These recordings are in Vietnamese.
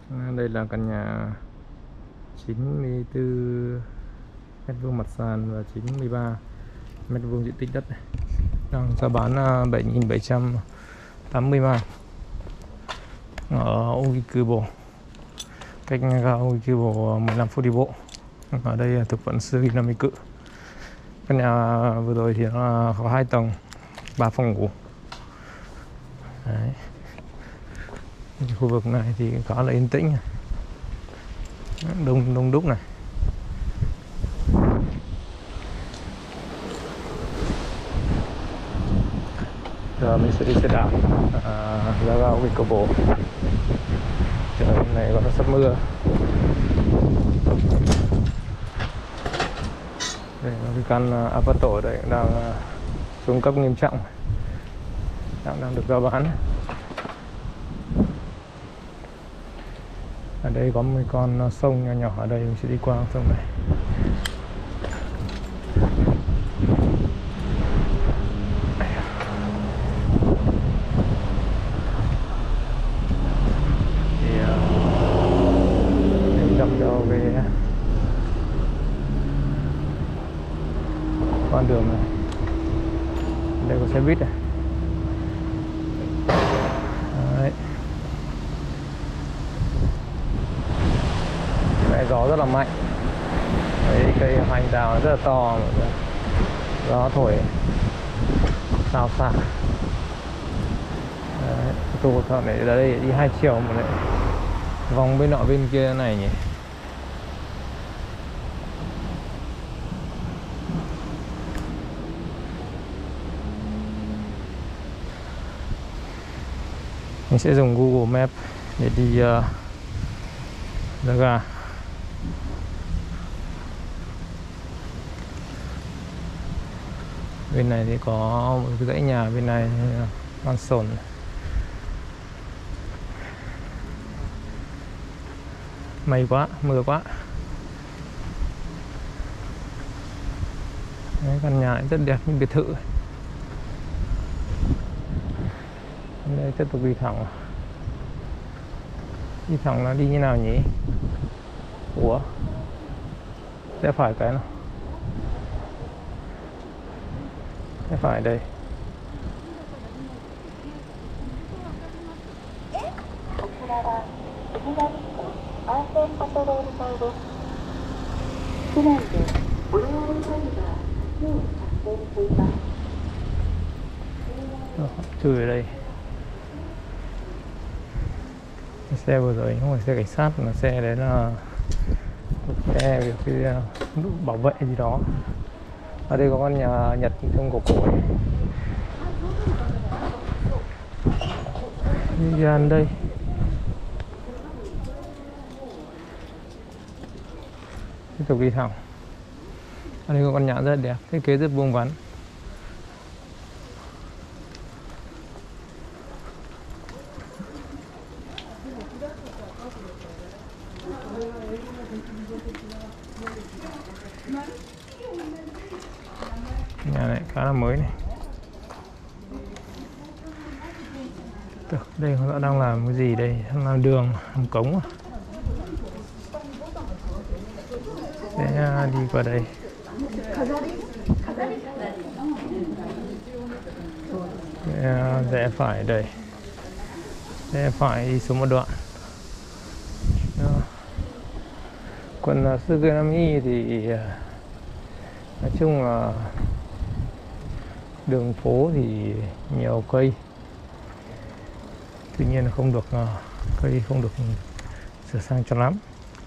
Đây là căn nhà 94 mét vuông mặt sàn và 93 mét vuông diện tích đất này. Đang giá bán 7.780 man ở Ogikubo, cách ga Ogikubo 15 phút đi bộ. Ở đây là thuộc quận Suginamiku. Căn nhà vừa rồi thì nó có 2 tầng, 3 phòng ngủ. Đấy. Khu vực này thì khá là yên tĩnh, đông đúc này. Giờ mình sẽ đi xe đạp ra ga Ogikubo. Trời này còn sắp mưa. Đây là cái căn Apato ở đây đang xuống cấp nghiêm trọng, đang được giao bán. Ở đây có một con sông nhỏ nhỏ, ở đây mình sẽ đi qua sông này. Thì mình dọc theo cái con đường này, đây có xe buýt này. Đấy. Cái gió rất là mạnh. Đấy, cây hoành đào rất là to, gió thổi xào xạc. Tô thợ này ở đây đi 2 chiều mà lại vòng bên nọ bên kia này nhỉ. Mình sẽ dùng Google Maps để đi ra ga. Bên này thì có một cái dãy nhà, bên này mansion. May quá, mưa quá. Đấy, căn nhà rất đẹp như biệt thự. Đây tiếp tục đi thẳng. Đi thẳng là đi như nào nhỉ? Ủa? Sẽ phải cái nào? Sẽ phải đây. Chui ở đây. Xe vừa rồi không phải xe cảnh sát, mà xe đấy là xe về cái bảo vệ gì đó. Ở đây có con nhà Nhật trong cổ cổ ấy. Đi gần đây. Tiếp tục đi thẳng. Ở đây có con nhà rất đẹp, thiết kế rất vuông vắn. Nhà này khá là mới này. Đây họ đang làm cái gì đây? Làm đường, làm cống à? Để đi qua đây. Rẽ phải đây. Rẽ phải đi xuống một đoạn. Quận Suginami thì nói chung là đường phố thì nhiều cây, tuy nhiên là không được cây không được sửa sang cho lắm.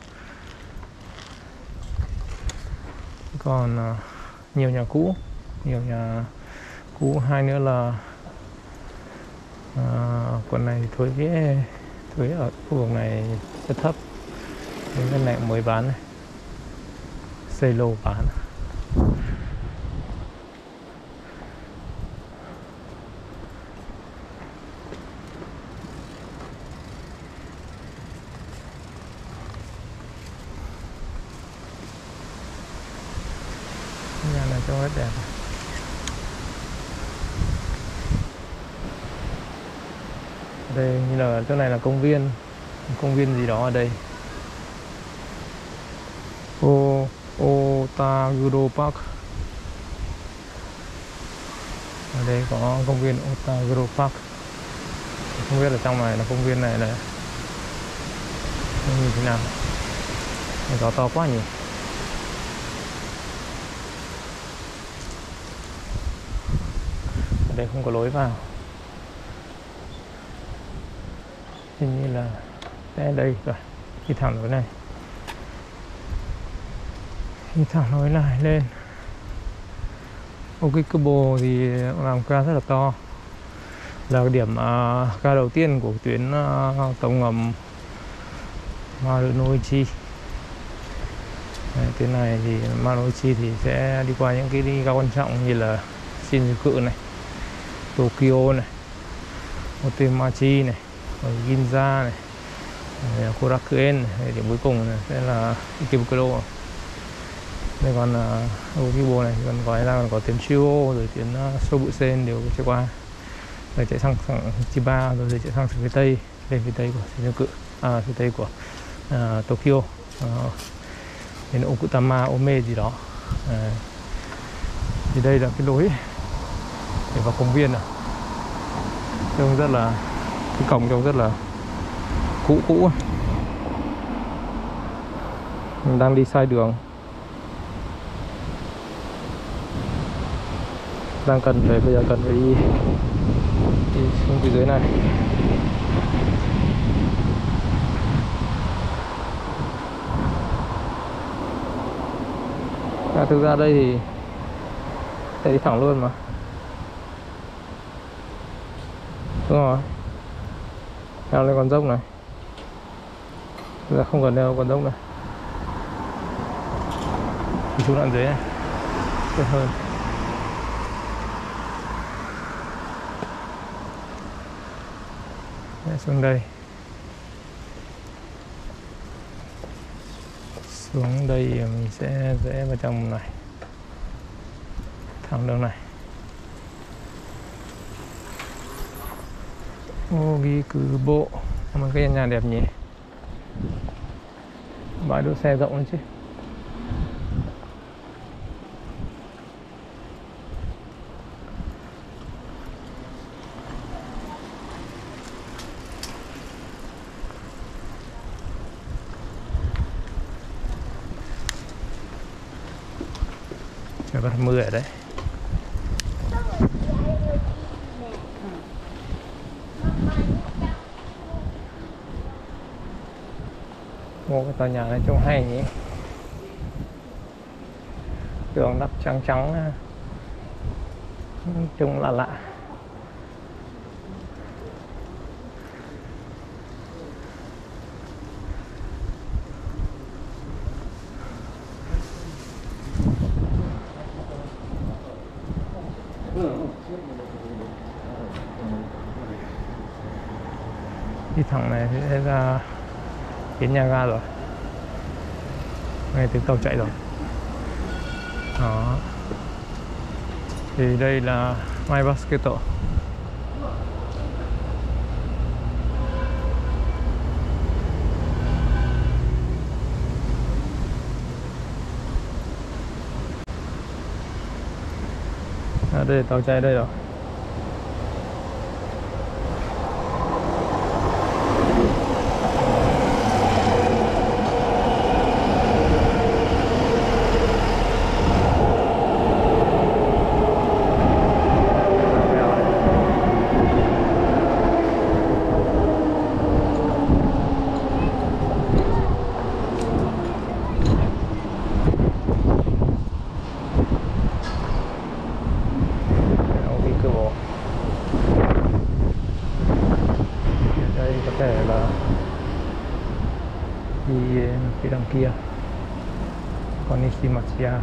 Còn nhiều nhà cũ, hai nữa là quận này thuế ở khu vực này rất thấp. Cái này mới bán này, xây lô bán. Nhà này trông rất đẹp. Đây như là chỗ này là công viên công viên gì đó ở đây. Otaguro Park. Ở đây có công viên Otaguro Park. Không biết là trong này là công viên này là như thế nào. Gió to quá nhỉ. Ở đây không có lối vào. Hình như là đây rồi. Đi thẳng lối này. Đi thẳng lối này lên. Okikubo thì làm ga rất là to. Là điểm ga đầu tiên của tuyến tàu ngầm Marunouchi. Tuyến này thì Marunouchi thì sẽ đi qua những cái ga quan trọng như là Shinjuku này, Tokyo này, Otemachi này, Ginza này, Korakuen này. Điểm cuối cùng này sẽ là Ikebukuro. Đây còn Okikubo này còn gọi là còn có tuyến Chuo rồi tuyến Sobusen đều chạy qua. Rồi chạy sang Chiba rồi chạy sang phía tây, lên phía tây của Shinjuku, phía tây của Tokyo, đến Okutama, Ome gì đó. Thì đây là cái lối để vào công viên này. Trông rất là, cái cổng trông rất là cũ. Mình đang đi sai đường. Bây giờ cần phải đi xuống phía dưới này. Thực ra đây thì sẽ đi thẳng luôn mà. Đúng rồi. Leo lên con dốc này. Thực ra không cần leo con dốc này. Đi xuống đoạn dưới này tốt hơn. Xuống đây. Xuống đây mình sẽ rẽ vào trong này. Thẳng đường này. Okikubo. Một cái nhà đẹp nhỉ. Bãi đỗ xe rộng luôn chứ. Trời bắt mưa ở đấy. Một cái tòa nhà này trông hay nhỉ. Tường đắp trắng trắng, trông lạ lạ. Đi thẳng này thì sẽ ra đến nhà ga rồi. Nghe tiếng tàu chạy rồi. Đó. Thì đây là My Basket. Đây tàu chạy đây rồi. Đi phía đằng kia còn Nishimachiya.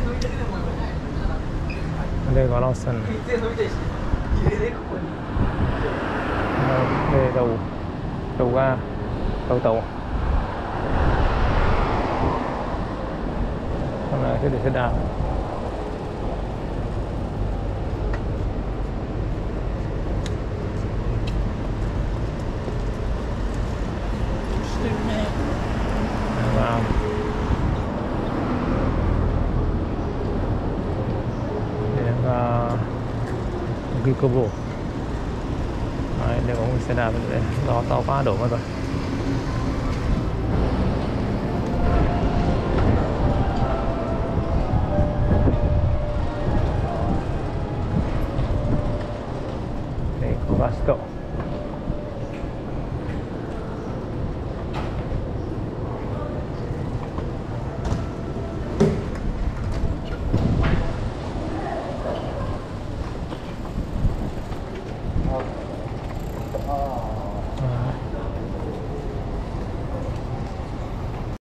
Đây có Lawson. đầu ga, đầu tàu. Còn là sẽ để xe đạp. Vào để ghi cơ bộ. Đấy, để có một xe đạp để đó tàu qua đổ vào rồi. Okay, go, let's go.